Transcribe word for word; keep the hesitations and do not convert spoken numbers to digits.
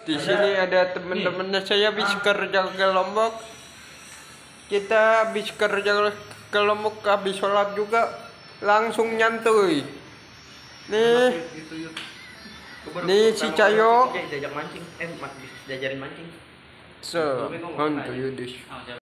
Di sini ada teman-temannya saya habis kerja ke Lombok. Kita habis kerja ke Lombok, habis sholat juga langsung nyantui. Nih, nih si Cayo. Diajak mancing, eh diajarin mancing. So, on to you this.